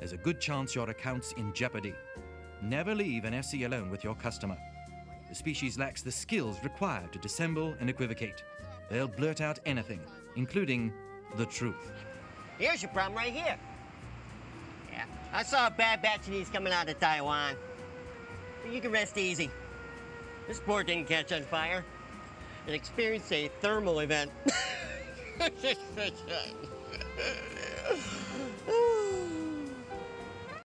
there's a good chance your account's in jeopardy. Never leave an SE alone with your customer. The species lacks the skills required to dissemble and equivocate. They'll blurt out anything, including the truth. Here's your problem right here. Yeah, I saw a bad batch of these coming out of Taiwan. But you can rest easy. This board didn't catch on fire. It experienced a thermal event.